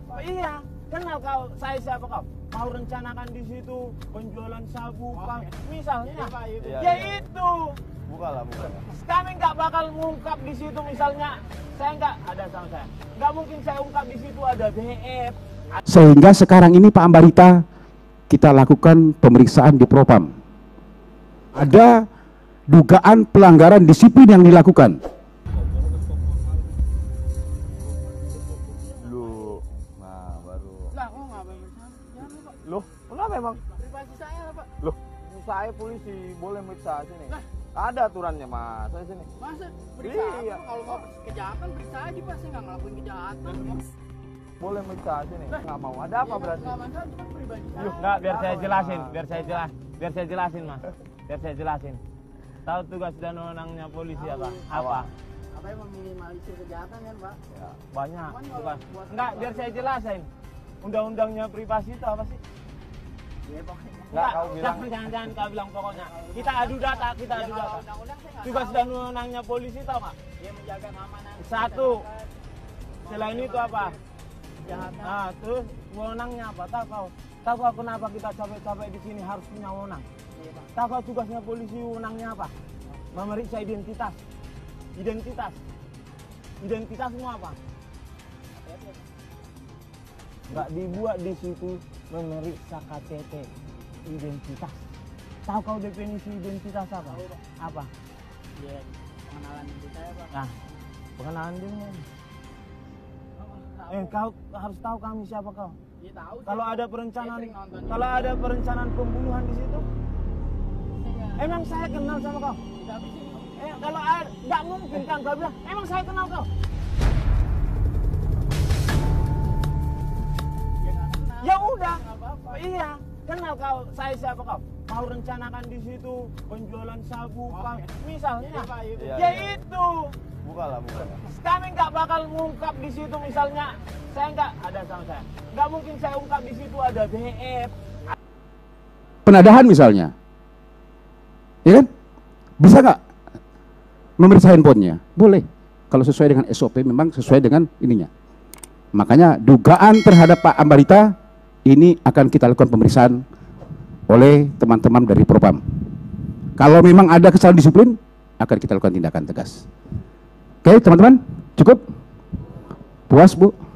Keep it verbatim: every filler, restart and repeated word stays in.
Iya, kenal kau, saya siapa kau? Mau rencanakan di situ penjualan sabu, oh, pak. Misalnya, iya, Pak, iya, ya iya. Itu. Bukalah, bukalah. Kami nggak bakal mengungkap di situ misalnya, saya nggak ada sama saya. Nggak mungkin saya ungkap di situ ada B F. Sehingga sekarang ini Pak Ambarita kita lakukan pemeriksaan di Propam. Ada dugaan pelanggaran disiplin yang dilakukan. Loh, nah baru. Lah, kok nggak periksa? Loh, kenapa emang? Privasi saya, Pak. Loh, saya polisi boleh meriksa sini. Nah. Ada aturannya, Mas. Saya sini. Masa periksa? Iya. Kalau mau kejahatan periksa aja, Pak. Saya nggak ngelakuin kejahatan. Boleh meriksa sini. Nah. Nggak mau. Ada apa ya, berarti? Nggak masalah, itu kan pribadi saya. Nggak, biar saya jelasin, biar saya jelas, biar saya jelasin, Mas. Biar saya jelasin. Tahu tugas dan wewenangnya polisi apa? Apa? Apa yang meminimalisir kejahatan kan, Pak? Ya, banyak. Bukan. Enggak, biar saya jelasin. Undang-undangnya privasi itu apa sih? Ya, pokoknya. Enggak, kau bilang. Jangan-jangan kau bilang pokoknya. Kita adu data, kita adu data. Tugas dan wewenangnya polisi tahu nggak? Dia menjaga keamanan. Satu. Selain itu apa? Nah, terus wewenangnya apa? Tahu kau? Tahu kau kenapa kita capek-capek di sini harus punya wewenang? Tahu kau tugasnya polisi wewenangnya apa? Memeriksa identitas. Identitas. Identitas semua apa? Nggak dibuat di situ memeriksa K T P. Identitas. Tahu kau definisi identitas apa? Apa? Ya, pengenalan diri saya, Pak. Nah, pengenalan diri. Eh, kau harus tahu kami siapa kau. Ya, tahu. Kalau ada perencanaan, kalau ada perencanaan pembunuhan di situ, emang saya kenal sama kau. Eh, kalau ada, nggak mungkin kan kau bilang, emang saya kenal kau. Ya udah, iya. Kenal kau, saya siapa kau? Mau rencanakan di situ penjualan sabu, oh, pak. Misalnya, iya, ya iya. itu. Bukalah, bukalah. Kami nggak bakal mengungkap di situ misalnya, saya nggak ada sama saya. Nggak mungkin saya ungkap di situ ada B F. Penadahan misalnya, ya kan? Bisa nggak memeriksa handphonenya? Boleh. Kalau sesuai dengan S O P, memang sesuai dengan ininya. Makanya dugaan terhadap Pak Ambarita ini akan kita lakukan pemeriksaan oleh teman-teman dari Propam. Kalau memang ada kesalahan disiplin, akan kita lakukan tindakan tegas. Oke, teman-teman, cukup? Puas, Bu?